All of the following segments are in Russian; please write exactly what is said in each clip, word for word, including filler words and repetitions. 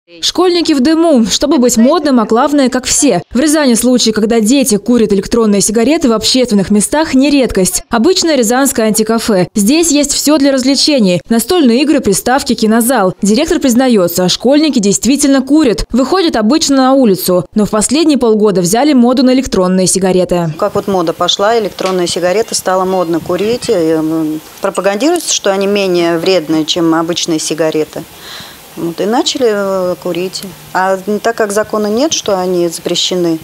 Школьники в дыму. Чтобы быть модным, а главное, как все. В Рязани случаи, когда дети курят электронные сигареты в общественных местах, не редкость. Обычное рязанское антикафе. Здесь есть все для развлечений. Настольные игры, приставки, кинозал. Директор признается, школьники действительно курят. Выходят обычно на улицу. Но в последние полгода взяли моду на электронные сигареты. Как вот мода пошла, электронные сигареты стало модно курить. Пропагандируется, что они менее вредные, чем обычные сигареты. Вот, и начали курить. А так как закона нет, что они запрещены,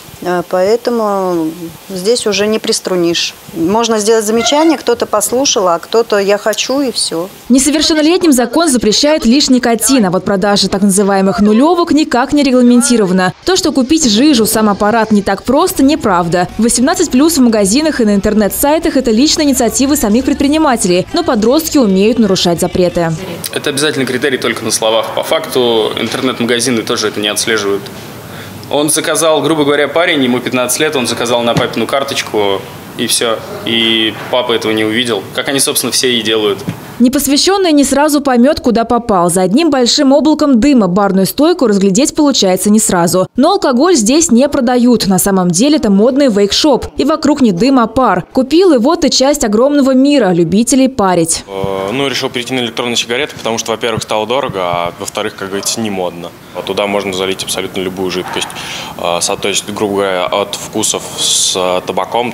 поэтому здесь уже не приструнишь. Можно сделать замечание, кто-то послушал, а кто-то «я хочу» и все. Несовершеннолетним закон запрещает лишь никотин, а вот продажа так называемых нулевок никак не регламентирована. То, что купить жижу, сам аппарат не так просто, неправда. восемнадцать плюс в магазинах и на интернет-сайтах – это личная инициатива самих предпринимателей, но подростки умеют нарушать запреты. Это обязательный критерий только на словах. По факту интернет-магазины тоже это не отслеживают. Он заказал, грубо говоря, парень, ему пятнадцать лет, он заказал на папину карточку, и все. И папа этого не увидел. Как они, собственно, все и делают. Непосвященный не сразу поймет, куда попал. За одним большим облаком дыма барную стойку разглядеть получается не сразу. Но алкоголь здесь не продают. На самом деле это модный вейк-шоп. И вокруг не дым, а пар. Купил, и вот и часть огромного мира любителей парить. Ну, решил перейти на электронные сигареты, потому что, во-первых, стало дорого, а во-вторых, как говорится, не модно. Туда можно залить абсолютно любую жидкость. То есть, грубо говоря, от вкусов с табаком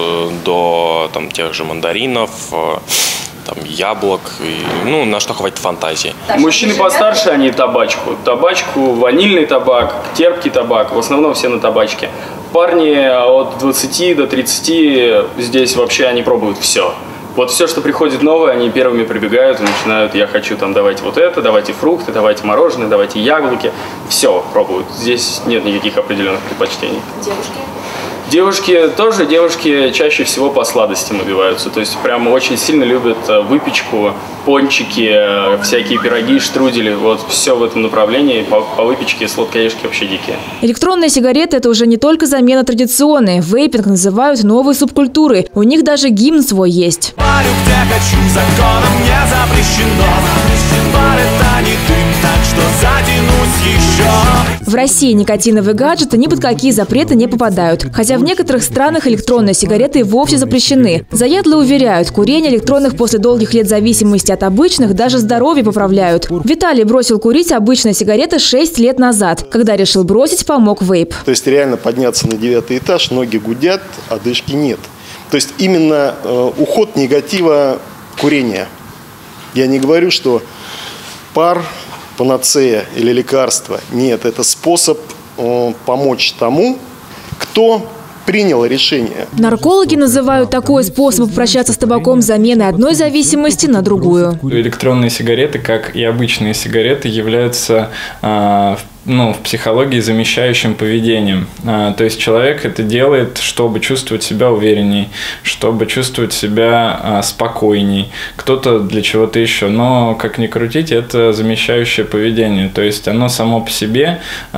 до там, тех же мандаринов, там, яблок, и, ну, на что хватит фантазии. Мужчины постарше, они табачку. Табачку, ванильный табак, терпкий табак, в основном все на табачке. Парни от двадцати до тридцати здесь вообще они пробуют все. Вот все, что приходит новое, они первыми прибегают и начинают: я хочу там, давайте вот это, давайте фрукты, давайте мороженое, давайте яблоки. Все пробуют. Здесь нет никаких определенных предпочтений. Девушки? Девушки тоже, девушки чаще всего по сладостям убиваются. То есть прям очень сильно любят выпечку, пончики, всякие пироги, штрудели. Вот все в этом направлении. По, по выпечке сладкоежки вообще дикие. Электронные сигареты – это уже не только замена традиционной. Вейпинг называют новой субкультурой. У них даже гимн свой есть. Парю, где хочу, законом не запрещено. Парят они дым, так что затянусь еще. В России никотиновые гаджеты ни под какие запреты не попадают. Хотя в некоторых странах электронные сигареты вовсе запрещены. Заядлые уверяют, курение электронных после долгих лет зависимости от обычных даже здоровье поправляют. Виталий бросил курить обычные сигареты шесть лет назад. Когда решил бросить, помог вейп. То есть реально подняться на девятый этаж, ноги гудят, а одышки нет. То есть именно э, уход негатива курения. Я не говорю, что пар, панацея или лекарство. Нет, это способ э, помочь тому, кто принял решение. Наркологи называют такой способ обращаться с табаком заменой одной зависимости на другую. Электронные сигареты, как и обычные сигареты, являются э, ну, в психологии замещающим поведением. А, то есть человек это делает, чтобы чувствовать себя уверенней, чтобы чувствовать себя а, спокойней, кто-то для чего-то еще. Но, как ни крутить, это замещающее поведение. То есть оно само по себе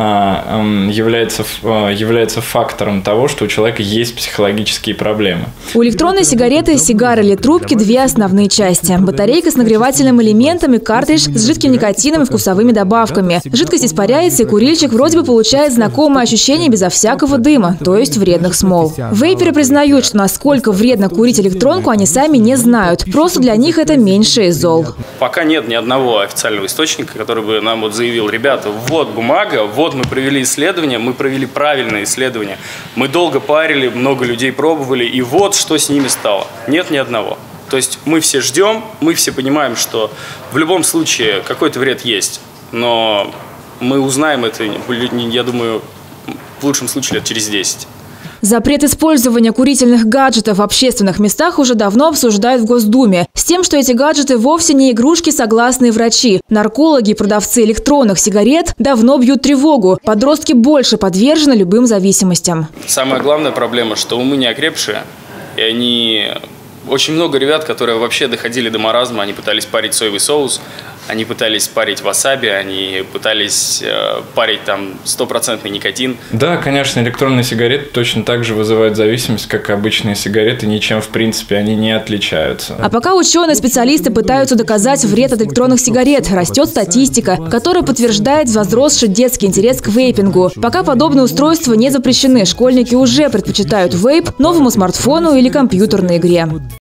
а, является, а, является фактором того, что у человека есть психологические проблемы. У электронной сигареты, сигары или трубки две основные части. Батарейка с нагревательным элементом и картридж с жидким никотином и вкусовыми добавками. Жидкость испаряется, и курильщик вроде бы получает знакомое ощущение безо всякого дыма, то есть вредных смол. Вейперы признают, что насколько вредно курить электронку, они сами не знают. Просто для них это меньшее из зол. Пока нет ни одного официального источника, который бы нам вот заявил: ребята, вот бумага, вот мы провели исследование, мы провели правильное исследование, мы долго парили, много людей пробовали, и вот что с ними стало. Нет ни одного. То есть мы все ждем, мы все понимаем, что в любом случае какой-то вред есть, но мы узнаем это, я думаю, в лучшем случае лет через десять. Запрет использования курительных гаджетов в общественных местах уже давно обсуждают в Госдуме. С тем, что эти гаджеты вовсе не игрушки, согласны врачи. Наркологи и продавцы электронных сигарет давно бьют тревогу. Подростки больше подвержены любым зависимостям. Самая главная проблема, что умы не окрепшие, и они... Очень много ребят, которые вообще доходили до маразма, они пытались парить соевый соус, Они пытались парить васаби, они пытались э, парить там стопроцентный никотин. Да, конечно, электронные сигареты точно так же вызывают зависимость, как и обычные сигареты. Ничем, в принципе, они не отличаются. А пока ученые-специалисты пытаются доказать вред от электронных сигарет, растет статистика, которая подтверждает возросший детский интерес к вейпингу. Пока подобные устройства не запрещены, школьники уже предпочитают вейп новому смартфону или компьютерной игре.